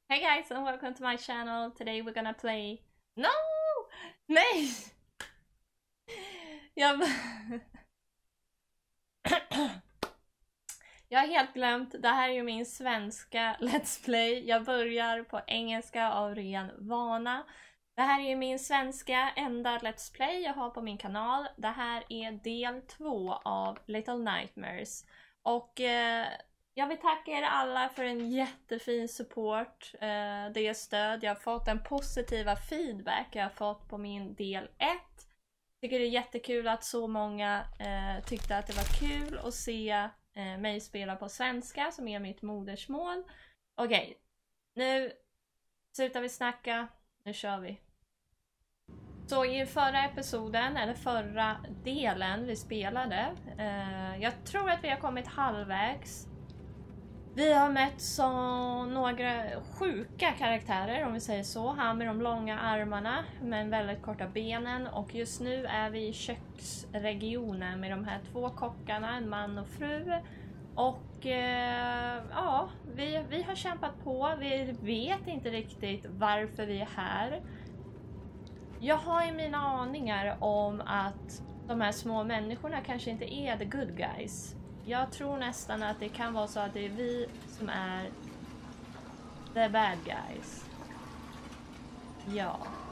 Hey guys and welcome to my channel. Today we're gonna play... No! Nej! Jag har helt glömt. Det här är ju min svenska Let's Play. Jag börjar på engelska av ren vana. Det här är ju min svenska enda Let's Play jag har på min kanal. Det här är del 2 av Little Nightmares. Och jag vill tacka er alla för en jättefin support. Det är stöd. Jag har fått den positiva feedback jag har fått på min del 1. Tycker det är jättekul att så många tyckte att det var kul att se mig spela på svenska som är mitt modersmål. Okej, nu slutar vi snacka. Nu kör vi. Så i förra episoden, eller förra delen vi spelade, jag tror att vi har kommit halvvägs. Vi har mött så några sjuka karaktärer, om vi säger så. Han med de långa armarna men väldigt korta benen. Och just nu är vi i köksregionen med de här två kockarna, en man och fru. Och ja, vi har kämpat på. Vi vet inte riktigt varför vi är här. Jag har ju mina aningar om att de här små människorna kanske inte är the good guys. Jag tror nästan att det kan vara så att det är vi som är the bad guys. Ja.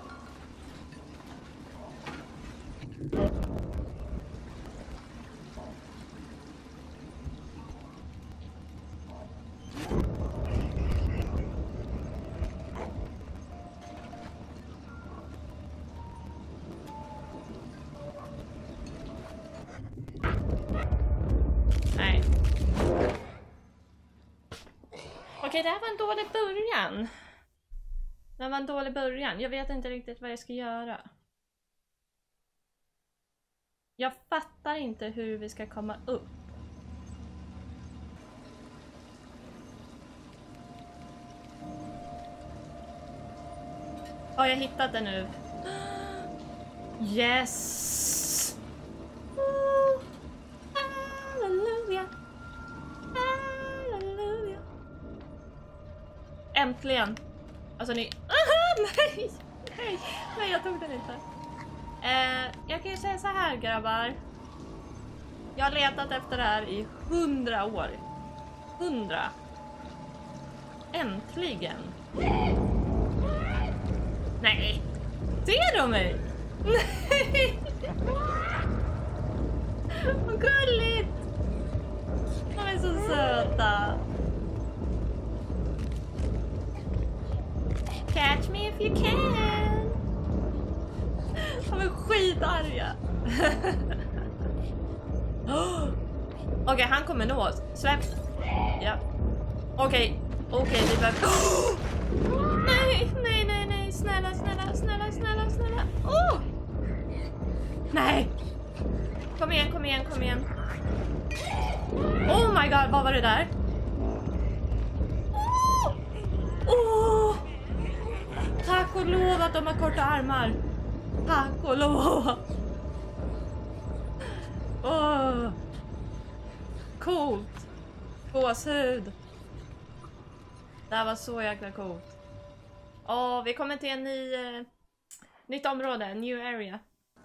Okej, det här var en dålig början. Det var en dålig början. Jag vet inte riktigt vad jag ska göra. Jag fattar inte hur vi ska komma upp. Ja, jag hittat det nu. Yes! Oh, halleluja! Äntligen! Alltså ni... Aha, nej, jag tog den inte. Jag kan ju säga så här, grabbar. Jag har letat efter det här i 100 år. 100. Äntligen. Nej. Ser du mig? Nej. Vad gulligt. De är så söta. Catch me if you can. De är skitarga. Okej, han kommer nå oss. Släpp. Ja. Okej, vi behöver... Nej. Snälla. Oh! Nej. Kom igen. Oh my god, vad var det där? Oh! Tack och lov att de har korta armar. Tack och lov. Åh. Coolt. Gåshud. Det här var så jäkla coolt. Vi kommer till en nytt område. New area.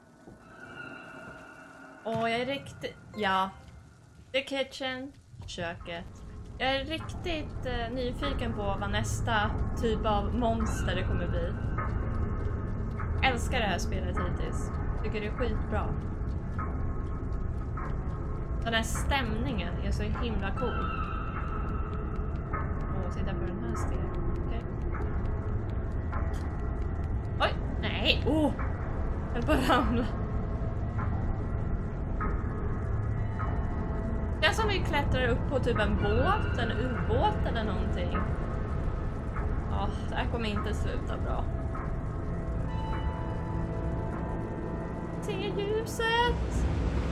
Jag är riktigt... Ja. The kitchen. Köket. Jag är riktigt nyfiken på vad nästa typ av monster det kommer bli. Älskar det här spelet hittills. Tycker det är skitbra. Den här stämningen är så himla cool. Sitta på den här stegen. Okay. Oj, nej. Jag höll på att ramla. Det är som vi klättrar upp på typ en båt, en ubåt eller någonting. Det här kommer inte sluta bra. Se ljuset!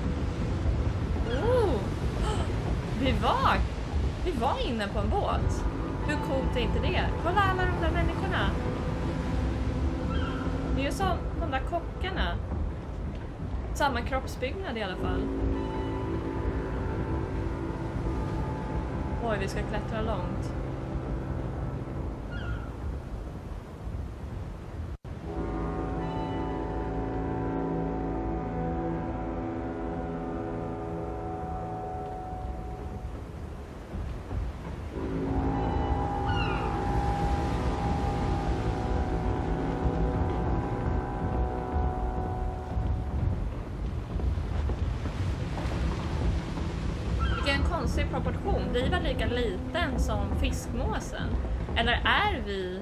Vi var inne på en båt. Hur coolt är inte det? Kolla alla de där människorna. Det är ju som de där kockarna. Samma kroppsbyggnad i alla fall. Oj, vi ska klättra långt. proportion. Vi är väl lika liten som fiskmåsen. Eller är vi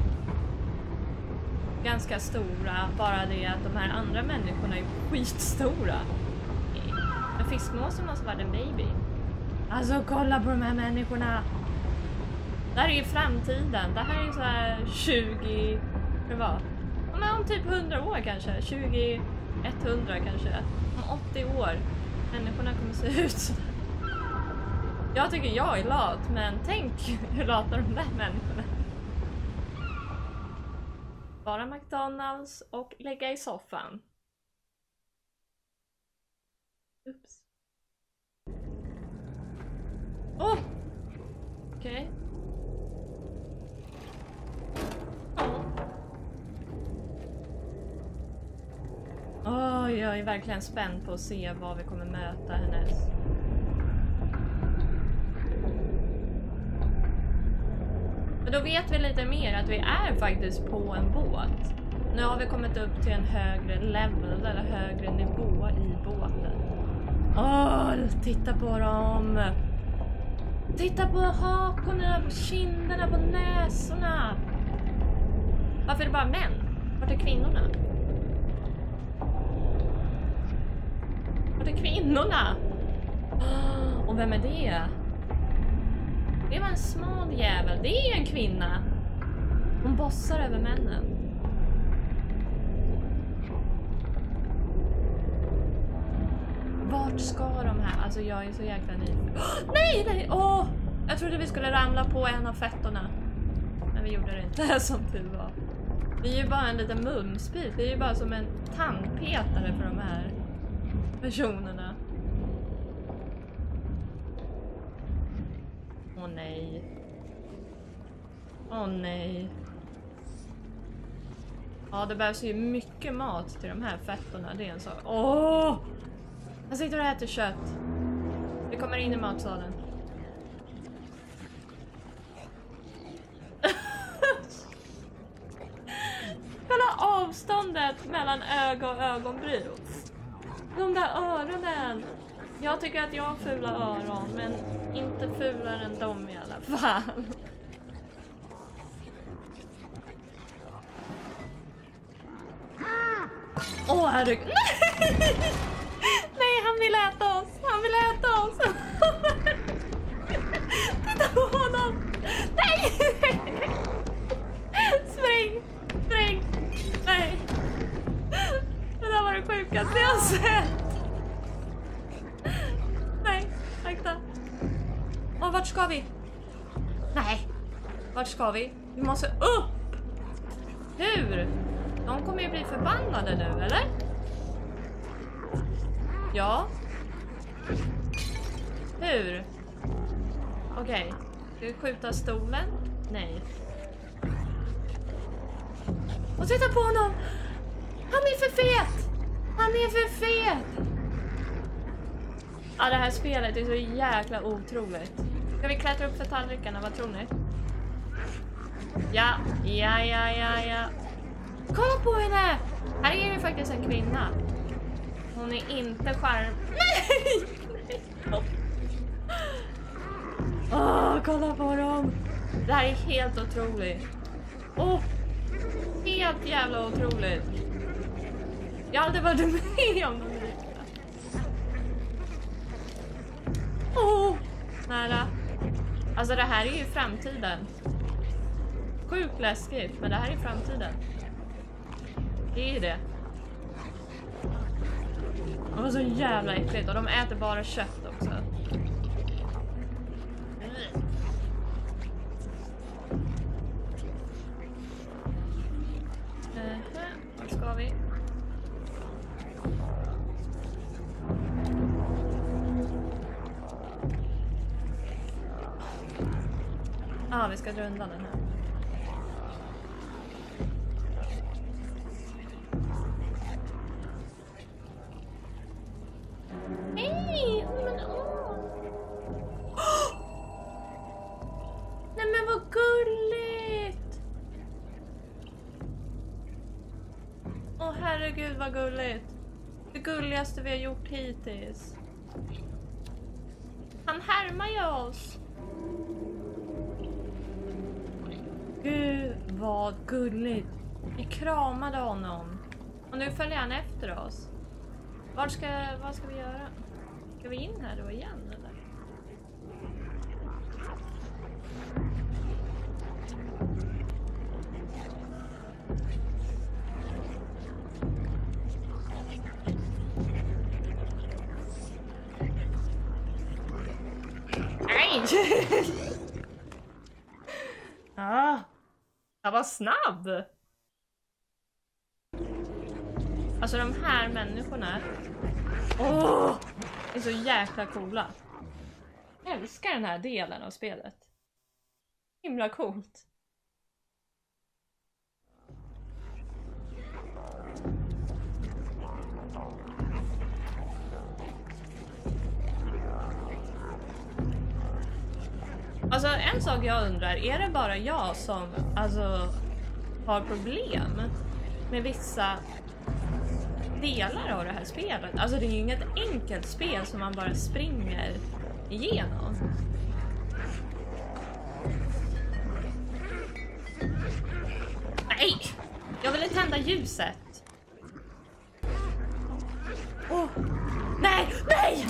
ganska stora, bara det att de här andra människorna är skitstora. Men fiskmåsen måste vara en baby. Alltså kolla på de här människorna. Det här är ju framtiden. Det här är ju så här 20... Det var. Om typ 100 år kanske. 20... 100 kanske. Om 80 år. Människorna kommer se ut så. Jag tycker jag är lat. Men tänk hur lata de där människorna. Bara McDonalds och lägga i soffan. Oops. Åh! Okej. Jag är verkligen spänd på att se vad vi kommer möta hennes. Men då vet vi lite mer att vi är faktiskt på en båt. Nu har vi kommit upp till en högre level eller högre nivå i båten. Titta på dem! Titta på hakorna, på kinderna, på näsorna! Varför är det bara män? Vart är kvinnorna? Vart är kvinnorna? Och vem är det? Det var en smal jävel. Det är en kvinna. Hon bossar över männen. Vart ska de här? Alltså jag är så jäkla nyfiken. Nej! Jag trodde vi skulle ramla på en av fettorna. Men vi gjorde det inte som tur var. Vi är ju bara en liten mumsbit. Det är ju bara som en tandpetare för de här personerna. Åh nej. Åh nej. Ja, det behövs ju mycket mat till de här fettorna. Det är en sak. Jag sitter och äter kött. Vi kommer in i matsalen. Kolla avståndet mellan öga och ögonbryn. De där öronen. Jag tycker att jag har fula öron, men inte fulare än dem i alla fall. Herregud. Nej, han vill äta oss. Han vill äta oss. Titta på honom. Nej. Spring. Nej. Det där var det sjukaste jag sett. Nej, akta. Vart ska vi? Nej. Vart ska vi? Vi måste upp. Hur? De kommer ju bli förbannade nu, eller? Ja. Hur? Okej. Ska vi skjuta stolen? Nej. Och titta på honom! Han är för fet! Han är för fet! Ja, det här spelet är så jäkla otroligt. Ska vi klättra upp för tallrikarna? Vad tror ni? Ja. Kolla på henne! Här är ju faktiskt en kvinna. Hon är inte charm... Nej! Kolla på dem! Det här är helt otroligt. Helt jävla otroligt. Jag har aldrig varit med om något liknande. Nära. Alltså det här är ju framtiden. Sjukt läskigt, men det här är framtiden. Det är ju det. Det var så jävla äckligt. Och de äter bara kött också. Vart ska vi? Vi ska dra undan den här. Hej! Nej men vad gulligt! Herregud vad gulligt. Det gulligaste vi har gjort hittills. Han härmar ju oss. Gud vad gulligt. Vi kramade honom. Och nu följer han efter oss. Vad ska vi göra? Ska vi in här då igen eller? Nej! Jag var snabb! Alltså de här människorna är så jäkla coola. Jag älskar den här delen av spelet. Himla coolt. Alltså en sak jag undrar, är det bara jag som har problem med vissa delar av det här spelet? Alltså det är ju inget enkelt spel som man bara springer igenom. Nej! Jag ville tända ljuset. Nej! Nej!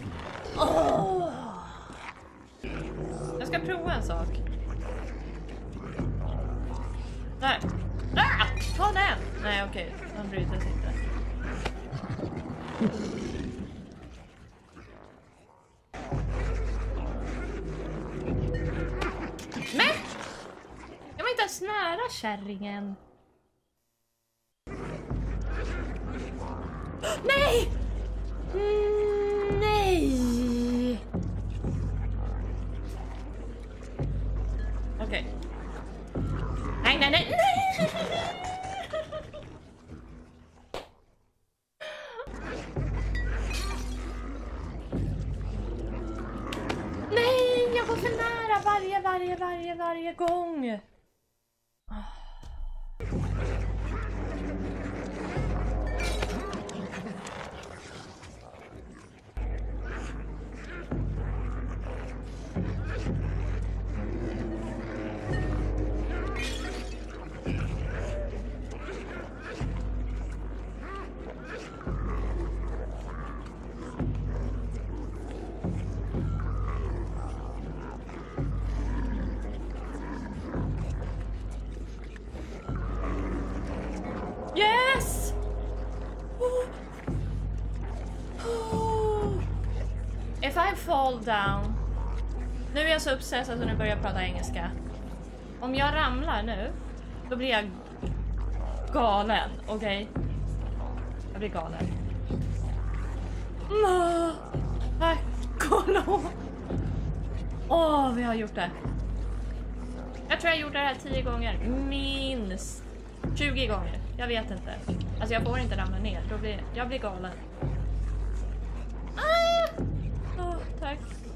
Jag ska prova en sak. Där. Ta den! Nej okej, han bryter sig inte. Men! Jag var inte ens nära kärringen. Nej! Nej! Okej. Nej, nej, nej, nej! Nej, jag går för nära varje gång. Yes! If I fall down. Nu är jag så obsessad att nu börjar jag prata engelska. Om jag ramlar nu, då blir jag galen, okej? Jag blir galen. Kolla! Vi har gjort det. Jag tror jag gjort det här 10 gånger. Minst 20 gånger. Jag vet inte. Alltså jag får inte ramla ner. Jag blir galen. Tack.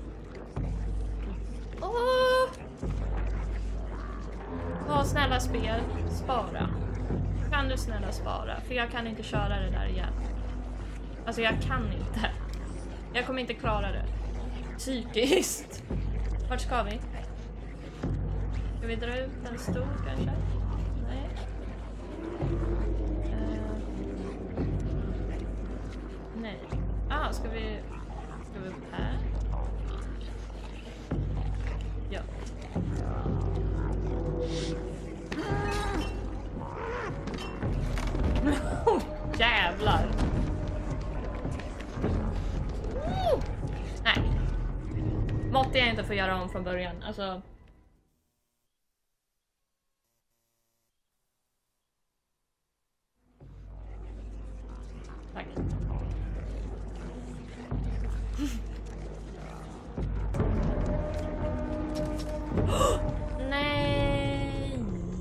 Snälla spel. Spara. Kan du snälla spara? För jag kan inte köra det där igen. Alltså jag kan inte. Jag kommer inte klara det. Psykiskt. Vart ska vi? Ska vi dra ut en stor kanske? Nej. Nej. Ska vi upp här? Ja. Jävlar. Nej. Måtte jag inte få göra om från början. Alltså. Tack. Nej.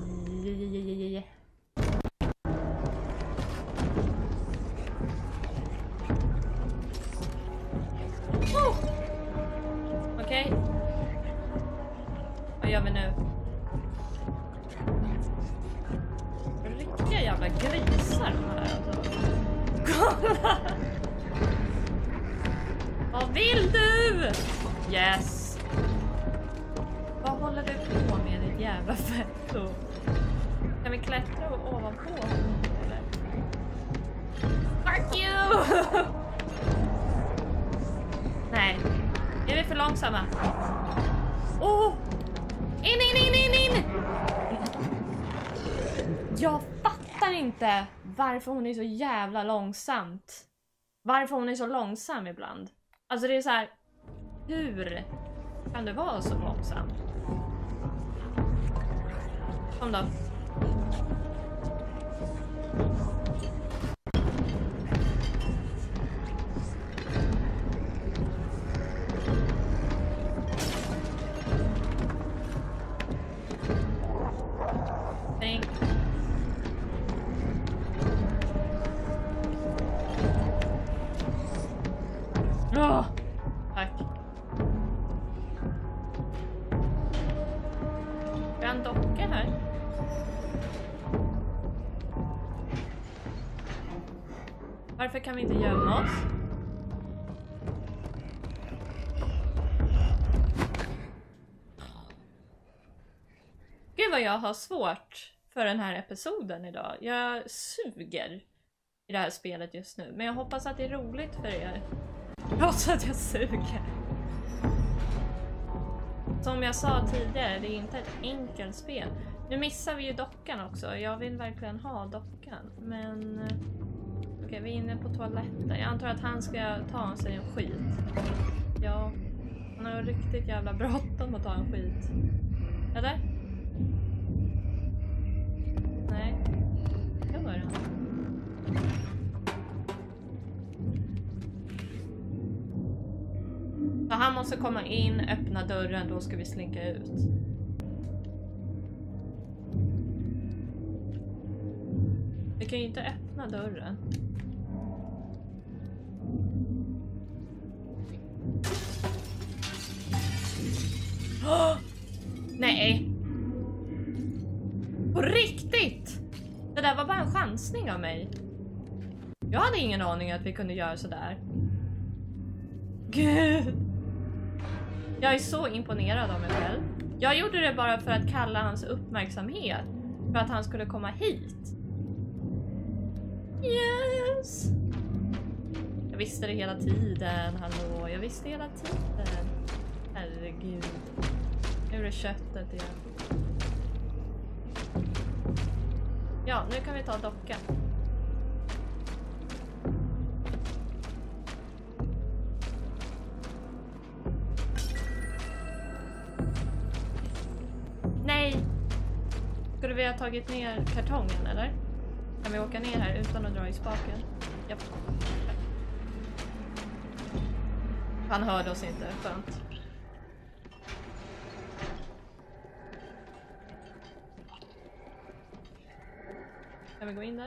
Okej. Vad gör vi nu? Riktiga jävla grisar de här alltså. Kolla! Vad vill du? Yes. Vad håller vi på med, ditt jävla fetto? Kan vi klättra ovanpå honom, eller? Fuck you! Nej. Är vi för långsamma? Oh! In! Jag fattar inte varför hon är så jävla långsamt. Varför hon är så långsam ibland. Alltså det är så här. Hur kan det vara så långsam? Kom då. Tänk. Åh, tack. Vi har en docka här. Varför kan vi inte gömma oss? Gud vad jag har svårt för den här episoden idag. Jag suger i det här spelet just nu. Men jag hoppas att det är roligt för er. Trots att jag suger. Som jag sa tidigare, det är inte ett enkelt spel. Nu missar vi ju dockan också. Jag vill verkligen ha dockan. Men okej, vi är inne på toaletten. Jag antar att han ska ta sig en skit. Ja, han har riktigt jävla bråttom att ta en skit. Eller? Nej, det var det. Så han måste komma in, öppna dörren, då ska vi slinka ut. Vi kan ju inte öppna dörren. Oh! Nej! På riktigt! Det där var bara en chansning av mig. Jag hade ingen aning att vi kunde göra sådär. Gud! Jag är så imponerad av mig själv. Jag gjorde det bara för att kalla hans uppmärksamhet. För att han skulle komma hit. Yes! Jag visste det hela tiden, hallå. Jag visste hela tiden. Herregud. Nu är det köttet igen. Ja, nu kan vi ta dockan. Nej! Skulle vi ha tagit ner kartongen, eller? Kan vi åka ner här utan att dra i spaken? Japp. Han hörde oss inte, skönt. Kan vi gå in där?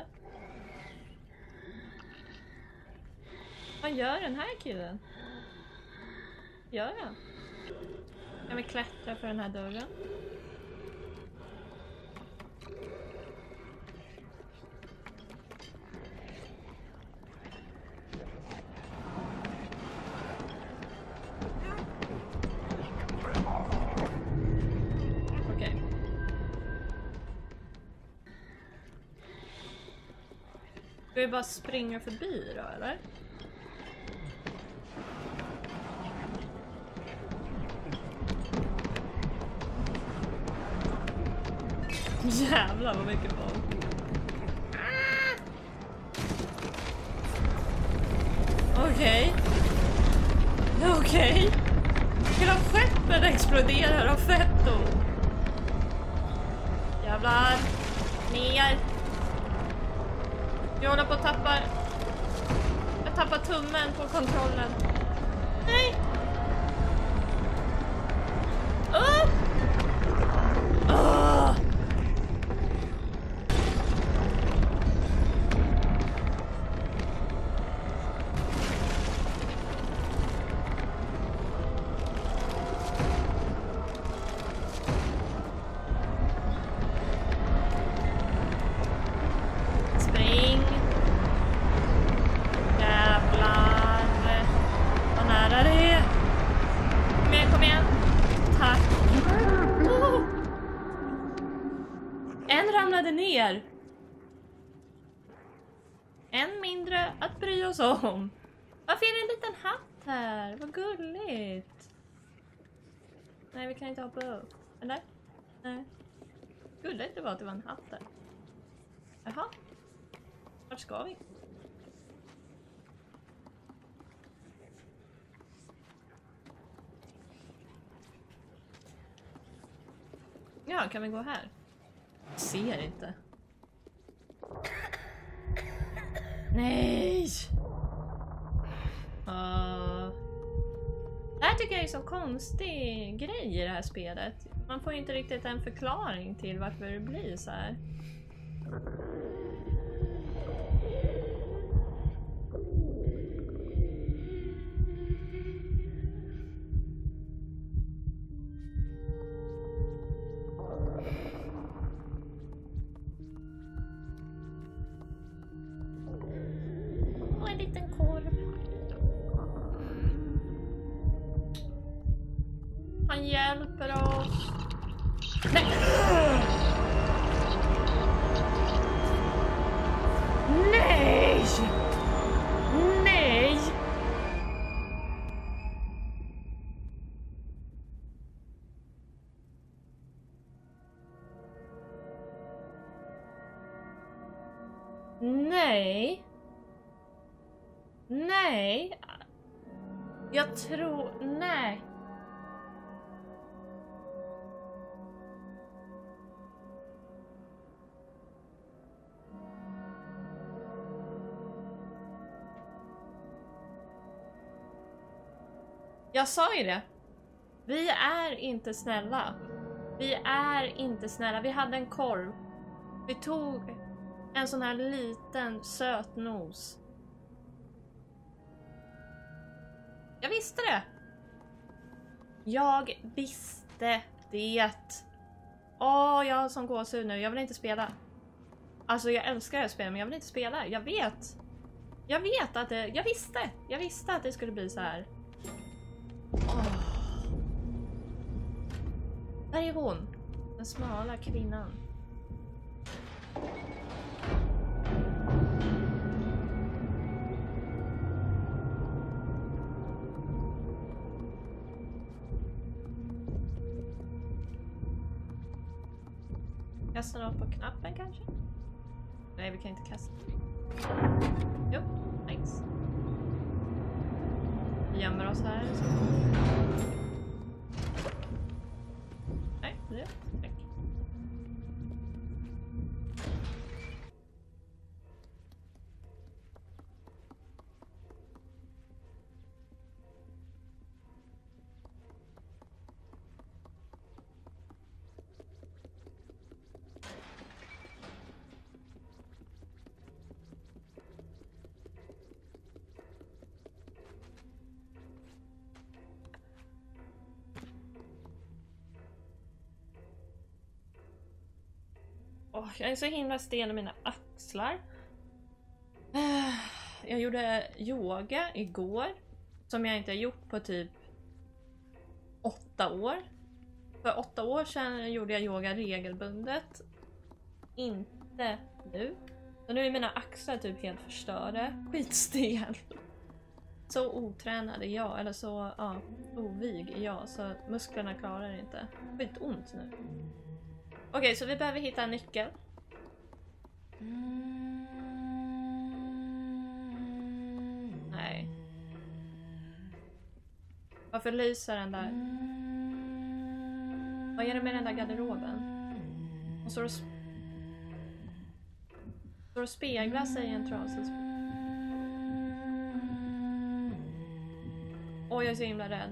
Vad gör den här killen? Gör han? Kan vi klättra för den här dörren? Okej. Ska vi bara springa förbi då, eller? Jävlar vad mycket folk. Okej. Okej. Hela skeppet exploderar av fetto. Jävlar. Ner. Jag håller på att tappa. Jag tappar tummen på kontrollen. Nej. Spring. Jävlar. Vad nära det är. En ramlade ner. En mindre att bry oss om. Varför är det en liten hatt här? Vad gulligt. Nej, vi kan inte hoppa upp. Eller? Nej. Gulligt det var att det var en hatt där. Jaha. Vart ska vi? Ja, kan vi gå här? Jag ser inte. Nej! Det här tycker jag är så konstig grej i det här spelet. Man får inte riktigt en förklaring till varför det blir så här. Och en liten korv. Han hjälper oss. Nej! Nej! Nej! Nej. Nej. Jag tror... Nej. Jag sa ju det. Vi är inte snälla. Vi är inte snälla. Vi hade en korv. Vi tog en sån här liten söt nos. Jag visste det. Jag visste det. Åh, jag har sån gåshud nu. Jag vill inte spela. Alltså jag älskar att spela men jag vill inte spela. Jag vet. Jag vet att det... Jag visste att det skulle bli så här. Där är hon. Den smala kvinnan. Kasta något på knappen kanske? Nej, vi kan inte kasta. Jo, thanks. Vi gömmer oss här. Så. Nej, det är tack. Jag är så himla sten i mina axlar. Jag gjorde yoga igår. Som jag inte har gjort på typ 8 år. För 8 år sedan gjorde jag yoga regelbundet. Inte nu. Så nu är mina axlar typ helt förstörda. Skitstel. Så otränad är jag. Eller så ovig är jag. Så musklerna klarar det inte. Skitont nu. Okej, så vi behöver hitta en nyckel. Nej. Varför lyser den där? Vad är det med den där garderoben? Och står och speglar sig i en trasig. Åh, jag är så himla rädd.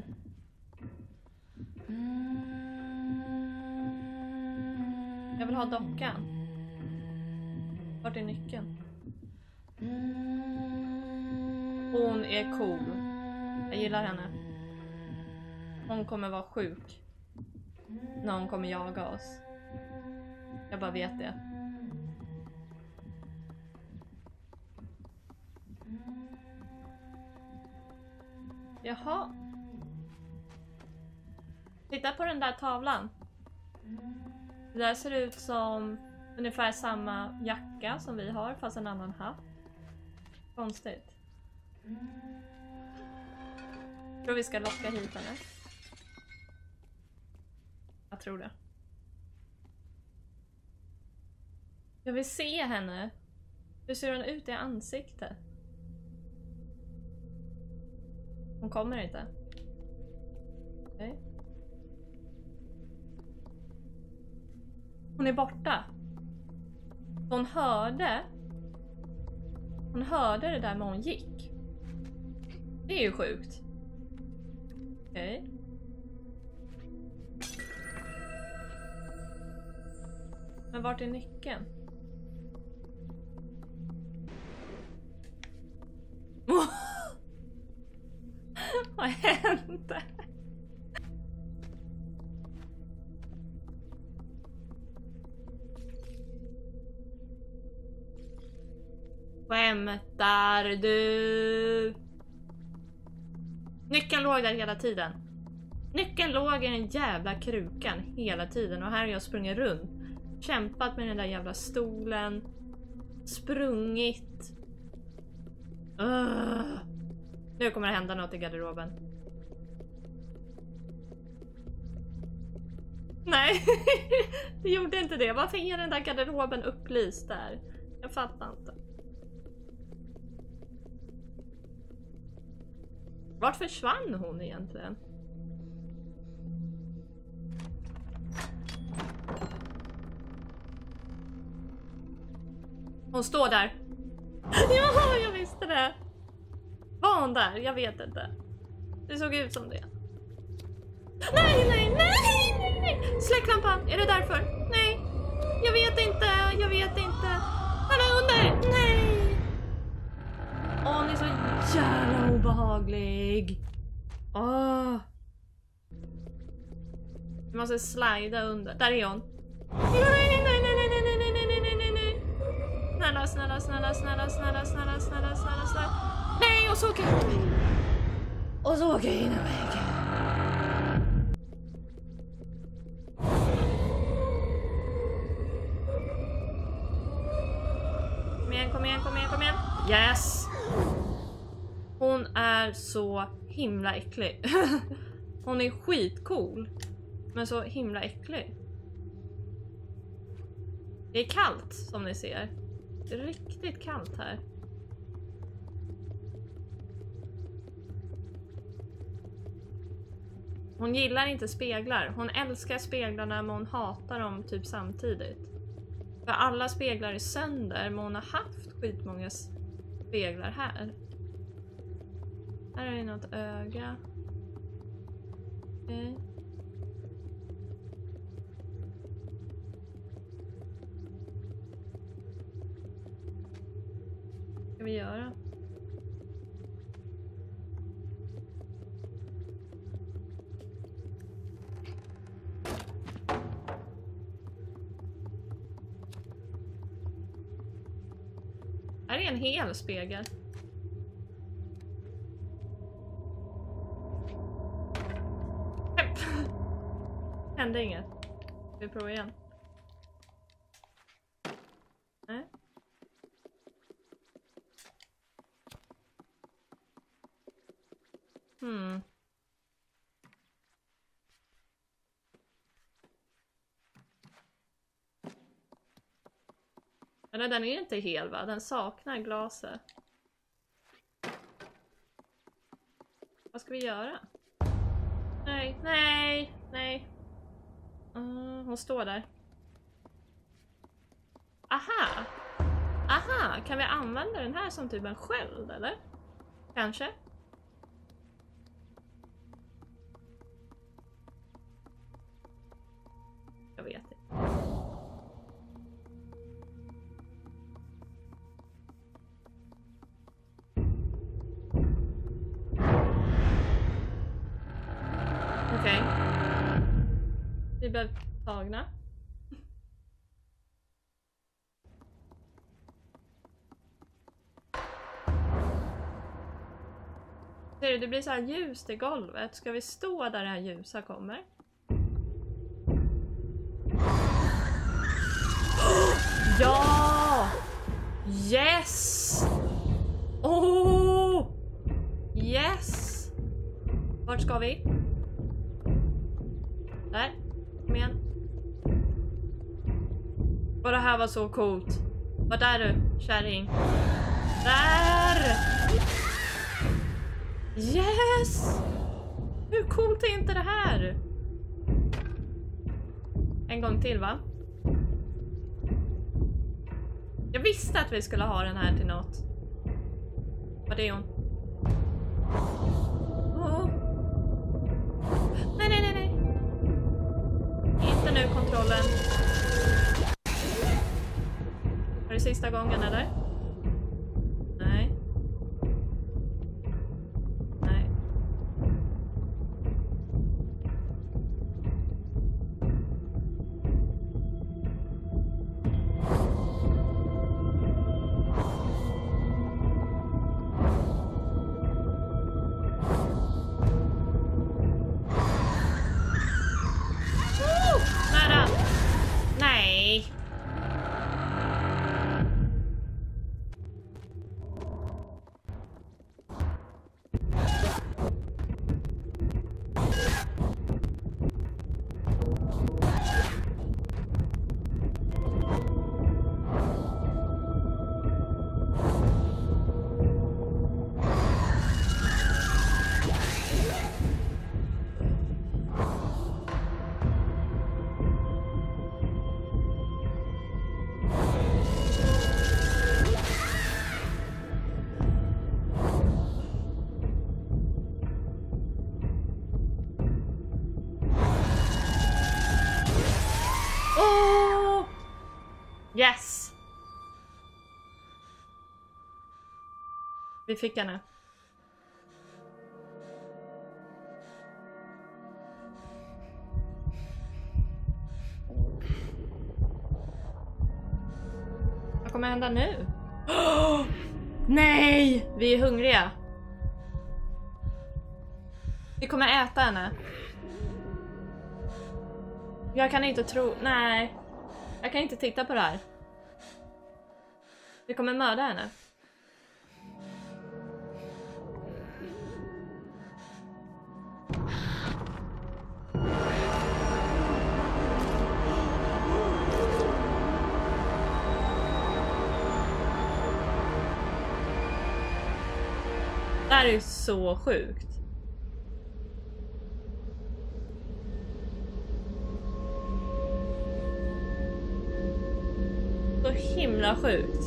Jag vill ha dockan. Vart är nyckeln? Hon är cool. Jag gillar henne. Hon kommer vara sjuk. När hon kommer jaga oss. Jag bara vet det. Jaha. Titta på den där tavlan. Det där ser ut som Ungefär samma jacka som vi har, fast en annan hatt. Konstigt. Jag tror vi ska locka hit henne. Jag tror det. Jag vill se henne. Hur ser hon ut i ansiktet? Hon kommer inte. Okej. Hon är borta. Hon hörde det där när hon gick. Det är ju sjukt. Okej. Men vart är nyckeln? Vad hände? Skämtar du? Nyckeln låg där hela tiden. Nyckeln låg i den jävla krukan hela tiden. Och här har jag sprungit runt. Kämpat med den där jävla stolen. Sprungit. Nu kommer det hända något i garderoben. Nej, det gjorde inte det. Varför är den där garderoben upplyst där? Jag fattar inte. Vart försvann hon egentligen? Hon står där. Ja, jag visste det. Var hon där? Jag vet inte. Det såg ut som det. Nej, nej, nej, nej, nej. Släck lampan. Är det därför? Nej. Jag vet inte. Jag vet inte. Han är under. Nej. Åh, hon är så jävla obehaglig. Åh. Vi måste slida under. Där är hon. Nej, nej, nej, nej, nej, nej, nej, nej, nej, nej, nej. Snälla, snälla, snälla, snälla, snälla, snälla, snälla, snälla, snälla. Nej, och så åker jag. Och så åker jag in i väggen. Kom igen, kom igen, kom igen, kom igen. Yes! Hon är så himla äcklig. Hon är skitcool. Men så himla äcklig. Det är kallt som ni ser. Det är riktigt kallt här. Hon gillar inte speglar. Hon älskar speglarna men hon hatar dem typ samtidigt. För alla speglar är sönder men hon har haft skitmånga speglar här. Här är det något öga. Okej. Vad ska vi göra? Här är en hel spegel. Hände inget. Vi provar igen. Nej. Eller den är inte hel, va? Den saknar glaset. Vad ska vi göra? Nej, nej, nej. Hon står där. Aha! Aha, kan vi använda den här som typ en sköld, eller? Kanske? Jag vet inte. Okej. Vi blev tagna. Ser du, det blir så här ljust i golvet. Ska vi stå där det här ljusa kommer? Ja! Yes! Oh! Yes! Vart ska vi? Där. Kom igen. Och det här var så coolt. Vart är du, kärring? Där! Yes! Hur coolt är inte det här? En gång till, va? Jag visste att vi skulle ha den här till något. Vad är hon? Oh. Nej, nej, nej, nej. Inte nu, kontrollen. Är det sista gången, eller? Nej. Nej. Nära! Nej! Oh! Yes! Vi fick henne. Vad kommer hända nu? Oh! Nej! Vi är hungriga. Vi kommer äta henne. Jag kan inte tro... Nej. Jag kan inte titta på det här. Vi kommer mörda henne. Det här är så sjukt. Så himla sjukt.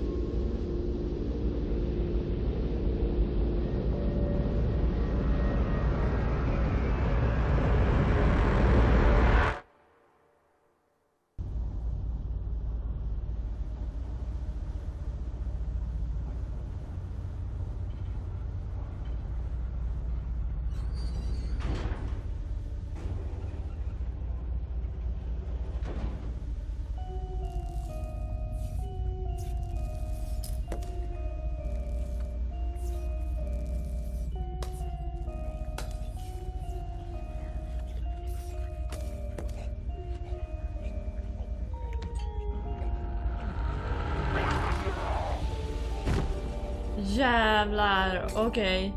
Jävlar, okej.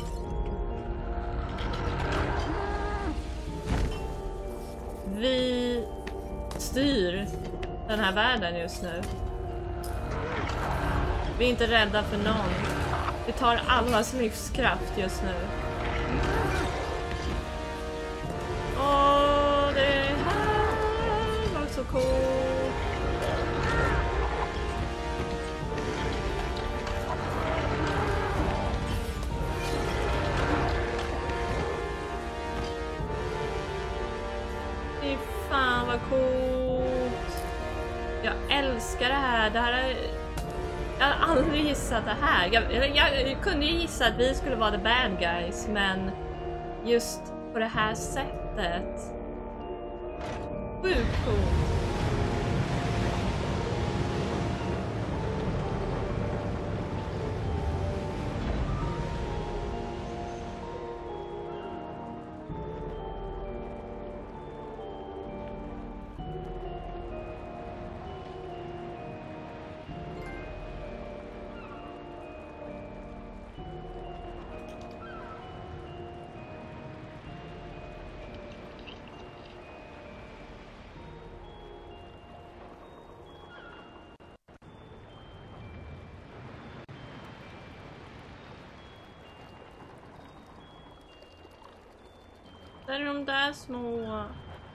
Vi styr den här världen just nu. Vi är inte rädda för någon. Vi tar allas livskraft just nu. Åh, det här var så coolt. Fan vad coolt. Jag älskar det här. Det här är... Jag har aldrig gissat det här. Jag kunde ju gissa att vi skulle vara the bad guys, men just på det här sättet. Sjukt coolt. Där är de där små.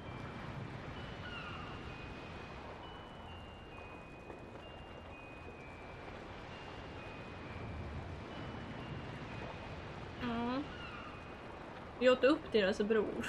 Ja. Vi åt upp deras bror.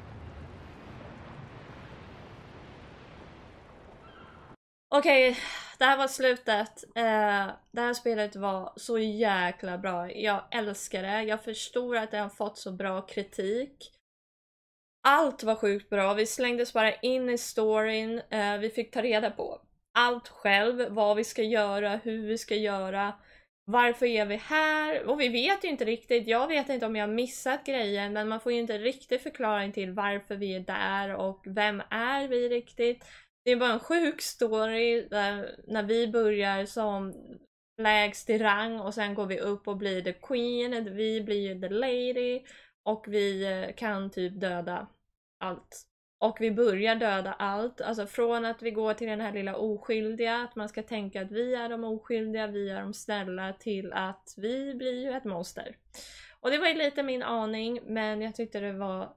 Okej, det här var slutet. Det här spelet var så jäkla bra. Jag älskar det. Jag förstår att det har fått så bra kritik. Allt var sjukt bra. Vi slängdes bara in i storyn. Vi fick ta reda på allt själv. Vad vi ska göra, hur vi ska göra. Varför är vi här? Och vi vet ju inte riktigt. Jag vet inte om jag har missat grejen. Men man får ju inte riktigt förklaring till varför vi är där. Och vem är vi riktigt? Det är bara en sjuk story där, när vi börjar som lägst i rang och sen går vi upp och blir the queen, vi blir the lady och vi kan typ döda allt. Och vi börjar döda allt, alltså från att vi går till den här lilla oskyldiga, att man ska tänka att vi är de oskyldiga, vi är de snälla, till att vi blir ju ett monster. Och det var ju lite min aning, men jag tyckte det var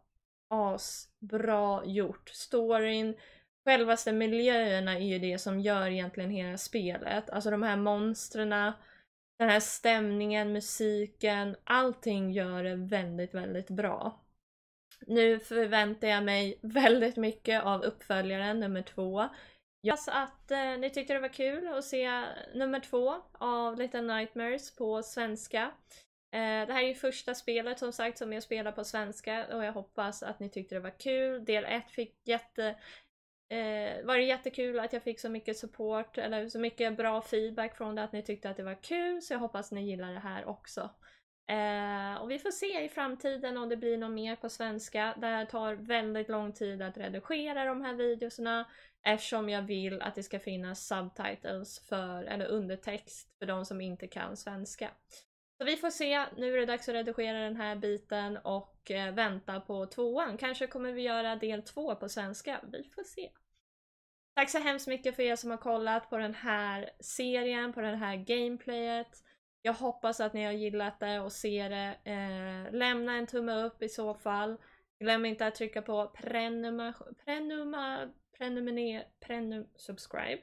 asbra gjort. Storyn, självaste miljöerna är ju det som gör egentligen hela spelet. Alltså de här monsterna, den här stämningen, musiken, allting gör det väldigt, väldigt bra. Nu förväntar jag mig väldigt mycket av uppföljaren nummer 2. Jag hoppas att ni tyckte det var kul att se nummer 2 av Little Nightmares på svenska. Det här är ju första spelet som sagt som jag spelar på svenska och jag hoppas att ni tyckte det var kul. Del 1 fick var det jättekul att jag fick så mycket support eller så mycket bra feedback från det, att ni tyckte att det var kul, så jag hoppas ni gillar det här också. Och vi får se i framtiden om det blir något mer på svenska. Det här tar väldigt lång tid att redigera de här videorna eftersom jag vill att det ska finnas subtitles eller undertext för de som inte kan svenska. Så vi får se, nu är det dags att redigera den här biten och vänta på 2:an. Kanske kommer vi göra del 2 på svenska, vi får se. Tack så hemskt mycket för er som har kollat på den här serien, på den här gameplayet. Jag hoppas att ni har gillat det och ser det. Lämna en tumme upp i så fall. Glöm inte att trycka på subscribe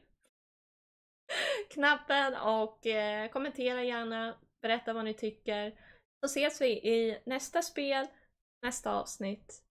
knappen och kommentera gärna. Berätta vad ni tycker. Så ses vi i nästa spel, nästa avsnitt.